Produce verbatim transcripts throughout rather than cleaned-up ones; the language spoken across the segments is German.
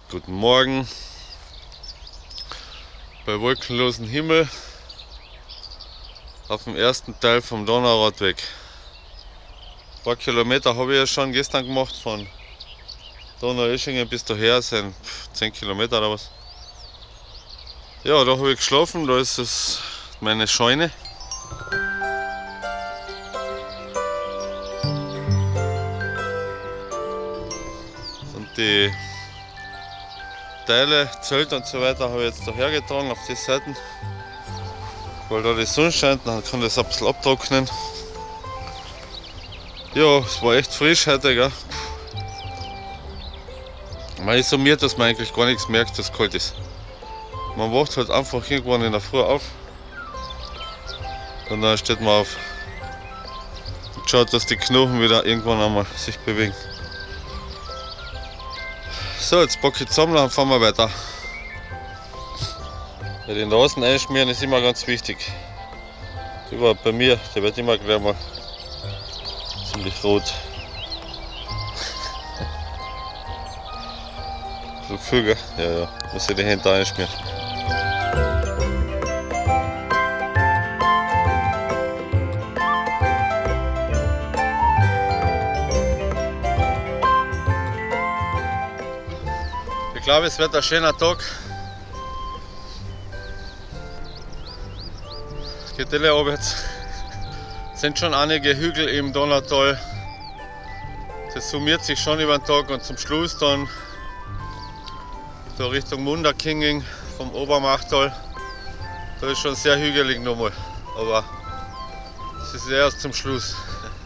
Guten Morgen bei wolkenlosem Himmel auf dem ersten Teil vom Donauradweg. Ein paar Kilometer habe ich ja schon gestern gemacht, von Donaueschingen bis daher sind zehn Kilometer oder was. Ja, da habe ich geschlafen, da ist es meine Scheune. Und die Teile, Zelt und so weiter habe ich jetzt daher getragen auf die Seiten, weil da die Sonne scheint, dann kann das ein bisschen abtrocknen. Ja, es war echt frisch heute, gell. Man isoliert, dass man eigentlich gar nichts merkt, dass es kalt ist. Man wacht halt einfach irgendwann in der Früh auf und dann steht man auf und schaut, dass die Knochen wieder irgendwann einmal sich bewegen. So, jetzt packe ich zusammen, dann fahren wir weiter. Ja, den Rasen einschmieren ist immer ganz wichtig. Überhaupt bei mir, der wird immer gleich mal ziemlich rot. So viel, gell? Ja, ja, muss ich die Hände einschmieren. Ich glaube, es wird ein schöner Tag. Es geht alle abwärts. Es sind schon einige Hügel im Donautal. Das summiert sich schon über den Tag und zum Schluss dann da Richtung Munderkinging vom Obermachtal. Da ist schon sehr hügelig nochmal. Aber das ist erst zum Schluss.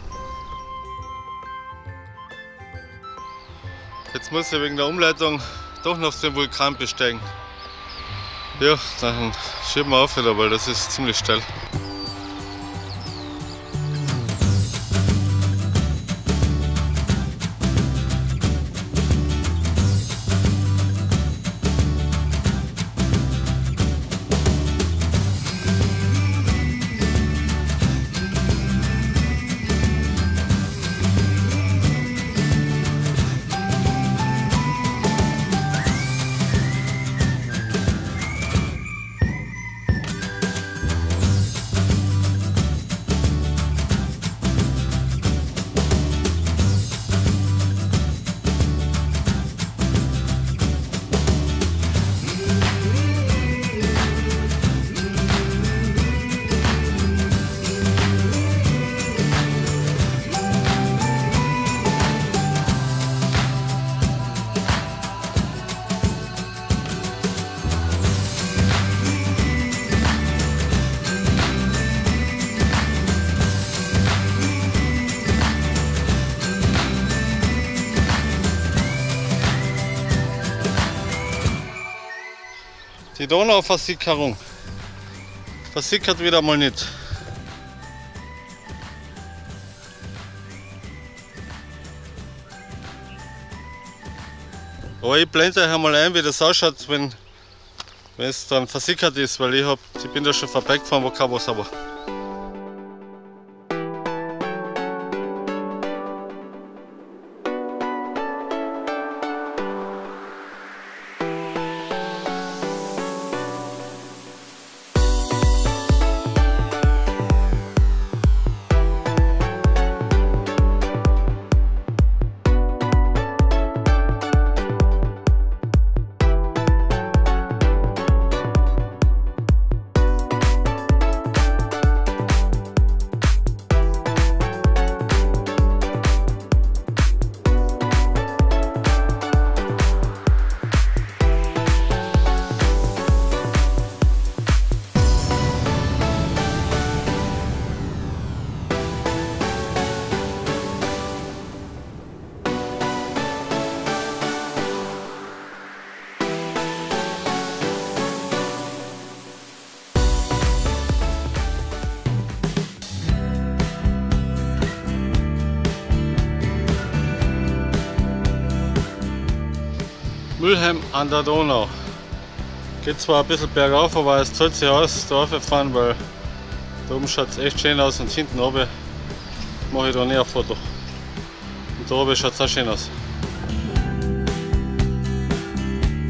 Jetzt muss ich wegen der Umleitung doch noch den Vulkan besteigen. Ja, dann schieben wir auf wieder, weil das ist ziemlich steil. Die Donauversickerung versickert wieder mal nicht. Aber ich blende euch einmal ein, wie das ausschaut, wenn, wenn es dann versickert ist, weil ich, hab, ich bin da schon vorbeigefahren, wo kein Wasser war. Mülheim an der Donau. Geht zwar ein bisschen bergauf, aber es zahlt sich aus, da rauffahren, weil da oben schaut es echt schön aus und hinten oben mache ich da näher ein Foto. Und da oben schaut es auch schön aus.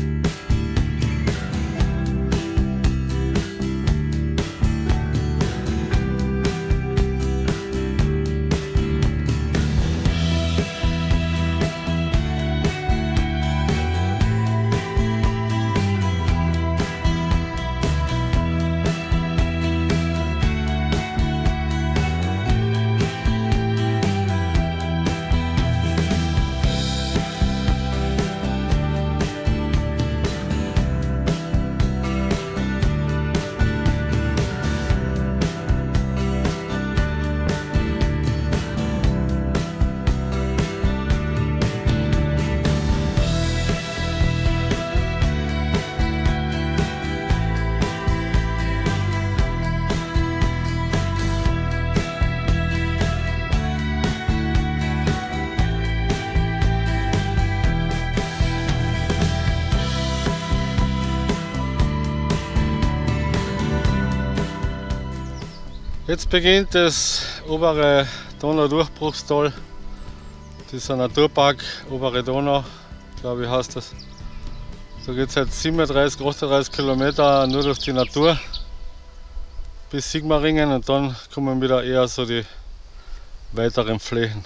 Jetzt beginnt das obere Donaudurchbruchstal, dieser Naturpark Obere Donau, glaube ich heißt das. Da geht es jetzt siebenunddreißig, achtunddreißig Kilometer nur durch die Natur bis Sigmaringen und dann kommen wieder eher so die weiteren Flächen.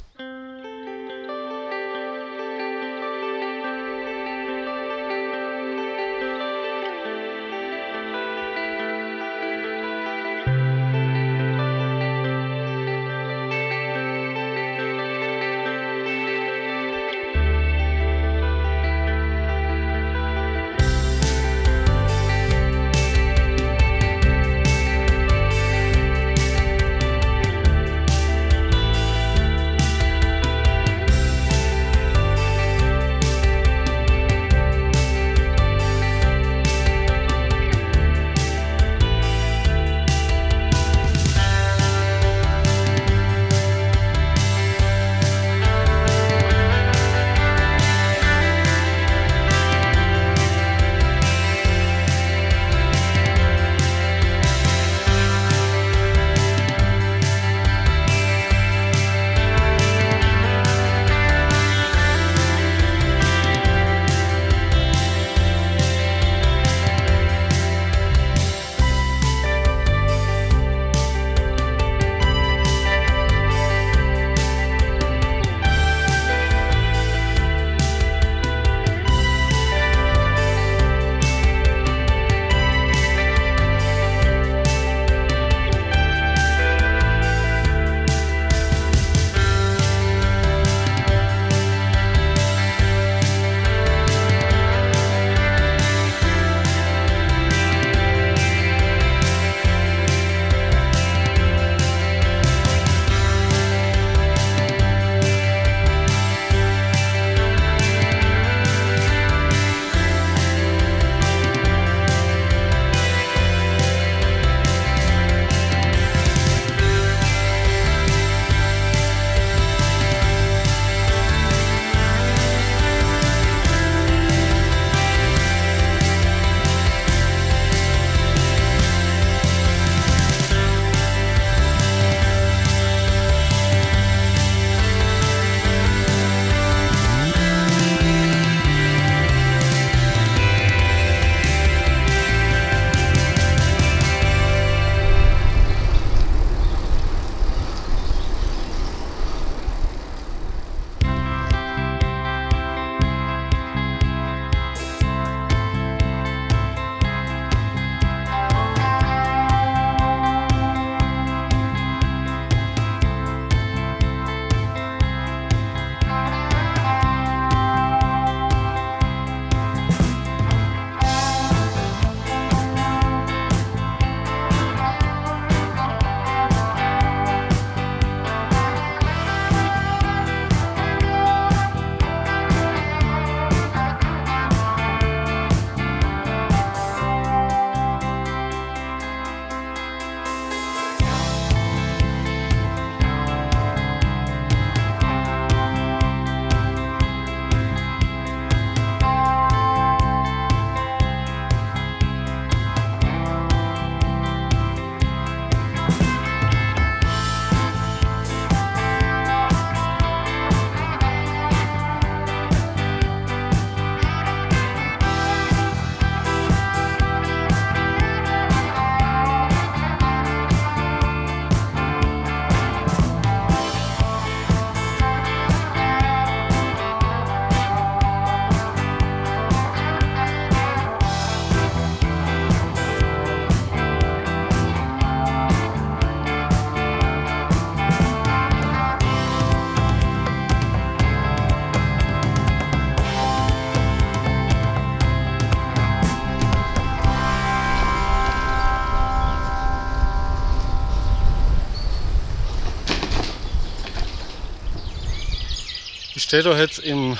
Ich stehe da jetzt im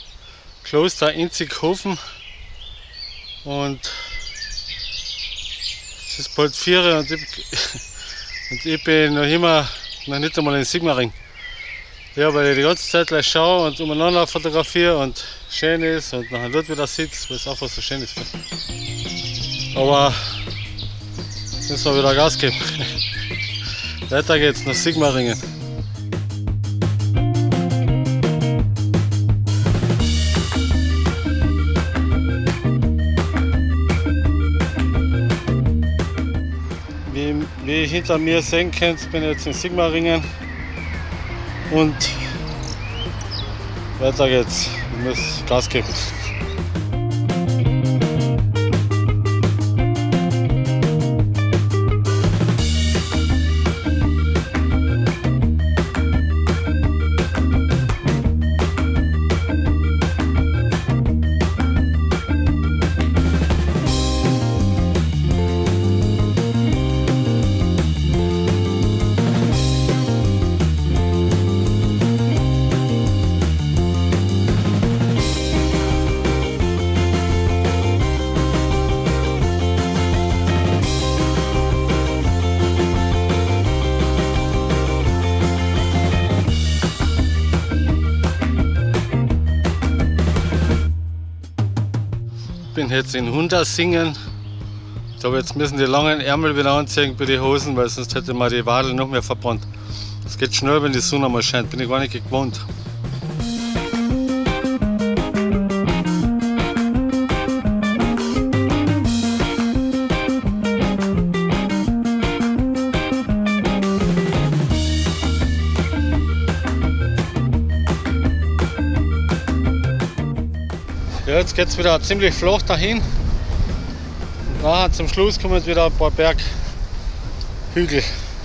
Kloster Inzighofen und es ist bald vier und ich, und ich bin noch immer noch nicht einmal in Sigmaringen. Ja, weil ich die ganze Zeit gleich schaue und umeinander fotografiere und schön ist und nachher dort wieder sitze, weil es einfach so schön ist. Aber jetzt müssen wir wieder Gas geben. Weiter geht's nach Sigmaringen. Wie, wie ihr hinter mir sehen könnt, bin ich jetzt in Sigmaringen und weiter geht's. Ich muss Gas geben. Ich bin jetzt in Huntersingen. Ich glaube, jetzt müssen die langen Ärmel wieder anziehen bei den Hosen, weil sonst hätte man die Wadel noch mehr verbrannt. Es geht schnell, wenn die Sonne mal scheint, bin ich gar nicht gewohnt. Ja, jetzt geht es wieder ziemlich flach dahin. Und nachher zum Schluss kommen wieder ein paar Berghügel.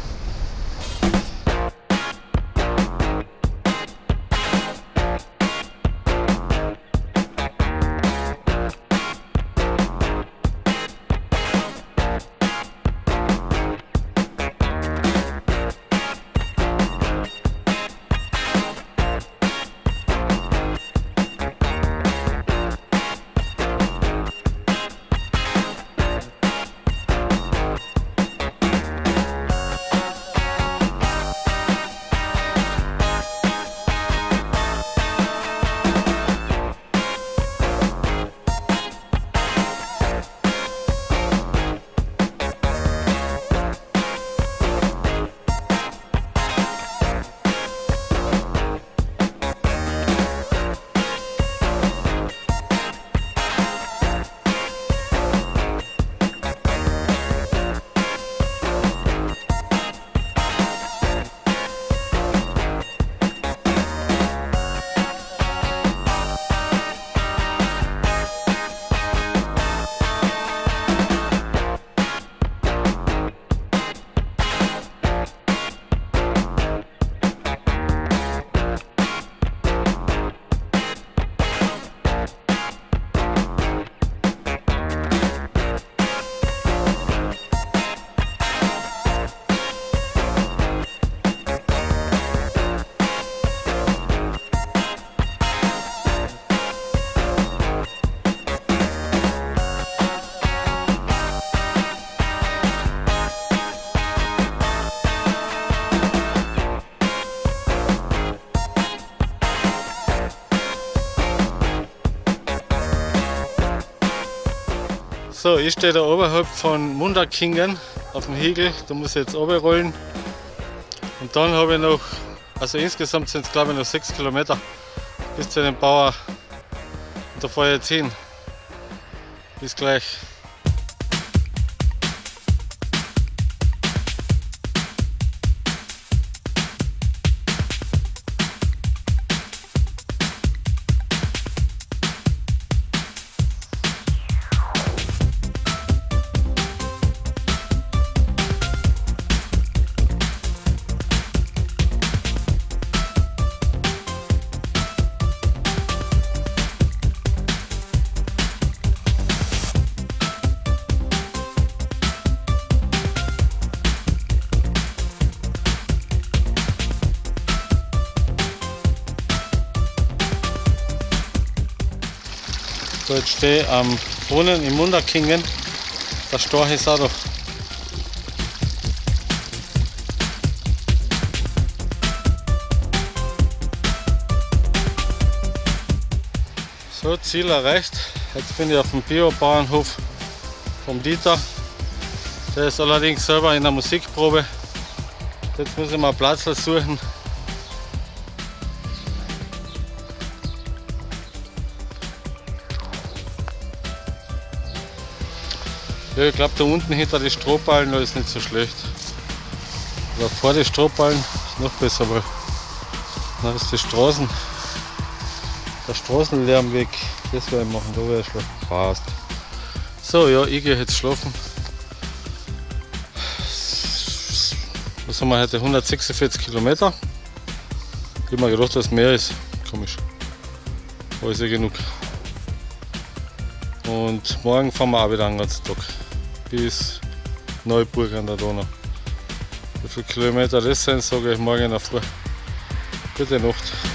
So, ich stehe da oberhalb von Munderkingen auf dem Hügel, da muss ich jetzt runterrollen. Und dann habe ich noch, also insgesamt sind es glaube ich noch sechs Kilometer bis zu dem Bauer. Und da fahre ich jetzt hin. Bis gleich. So, jetzt stehe ich am Brunnen in Munderkingen. Der Storch ist auch da. So, Ziel erreicht. Jetzt bin ich auf dem Biobauernhof vom Dieter. Der ist allerdings selber in der Musikprobe. Jetzt muss ich mal Platz suchen. Ja, ich glaube, da unten hinter die Strohballen, da ist nicht so schlecht. Aber vor die Strohballen ist noch besser, weil dann ist die Straßen, der Straßenlärm weg. Das werde ich machen, da werde ich schlafen. Passt. So, ja, ich gehe jetzt schlafen. Was haben wir heute? hundertsechsundvierzig Kilometer. Ich habe mir gedacht, dass mehr ist. Komisch. Aber ist ja genug. Und morgen fahren wir auch wieder einen ganzen Tag. Bis Neuburg an der Donau. Wie viele Kilometer das sind, sage ich morgen in der Früh. Gute Nacht.